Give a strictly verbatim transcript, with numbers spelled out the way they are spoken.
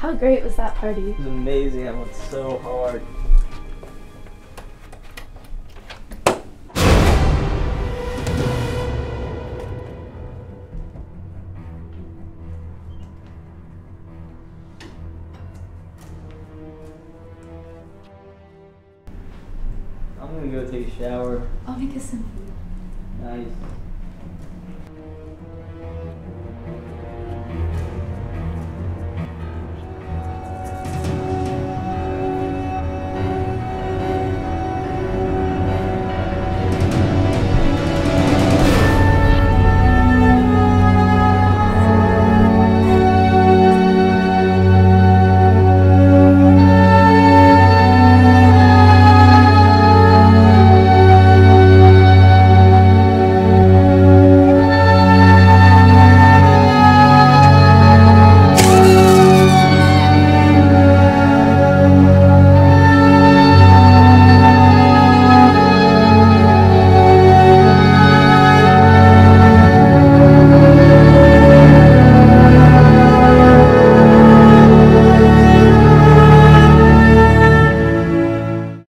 How great was that party? It was amazing. I went so hard. I'm gonna go take a shower. I'll make us some food. Nice.